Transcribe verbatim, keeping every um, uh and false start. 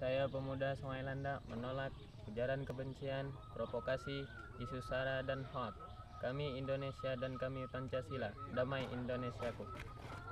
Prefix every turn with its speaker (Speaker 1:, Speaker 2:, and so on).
Speaker 1: Saya pemuda Sungai Landa menolak ujaran kebencian, provokasi, isu sara dan hoak. Kami Indonesia dan kami Pancasila, damai Indonesiaku.